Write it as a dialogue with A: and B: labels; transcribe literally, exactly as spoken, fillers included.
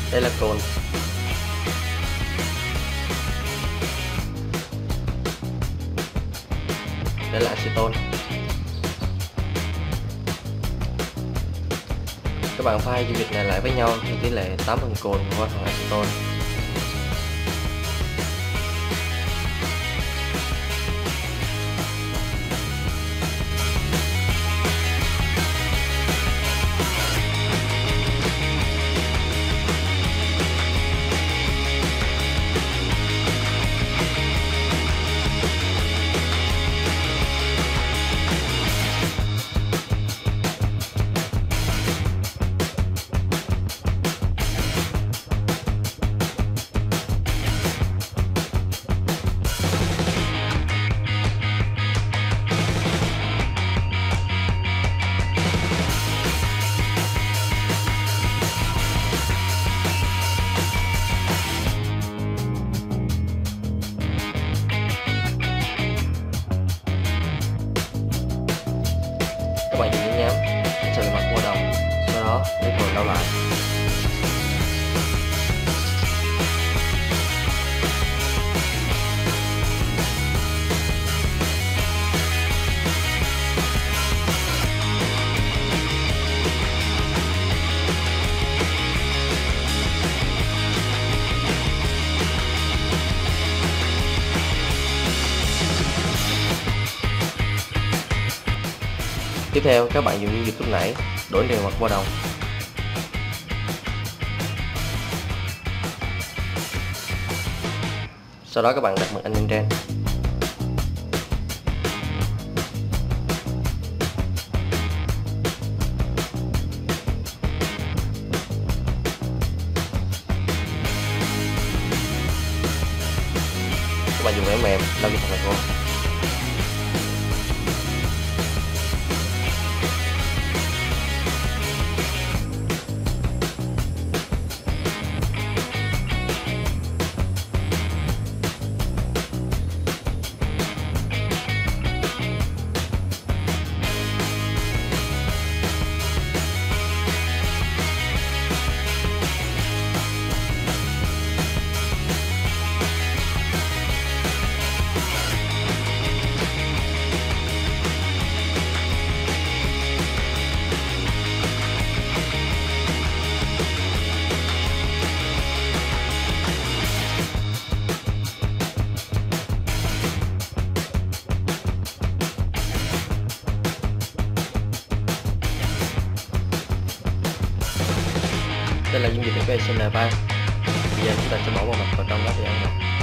A: Đây là cồn. Đây là acetone. Các bạn pha dung dịch này lại với nhau thì tỷ lệ tám phần cồn và phần acetone. Các bạn dùng miếng nhám sờ bề mặt qua đồng, sau đó lấy cồn đảo lại. Tiếp theo, các bạn dùng dung dịch lúc nãy đổ đều mặt qua đồng. Sau đó các bạn đặt mực anh lên trên. Các bạn dùng ém mềm lau cho thật là khô. Đây là dung dịch ép pê xê en ba. Bây giờ chúng ta sẽ bỏ vào mặt vào trong đó để ăn vào.